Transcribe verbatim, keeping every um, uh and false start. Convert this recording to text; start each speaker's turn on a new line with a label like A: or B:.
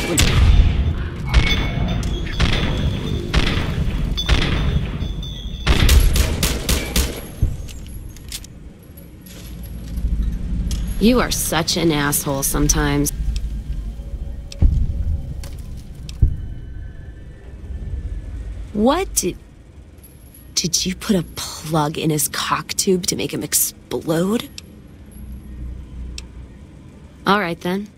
A: You are such an asshole sometimes. What did... Did you put a plug in his cock tube to make him explode? All right then.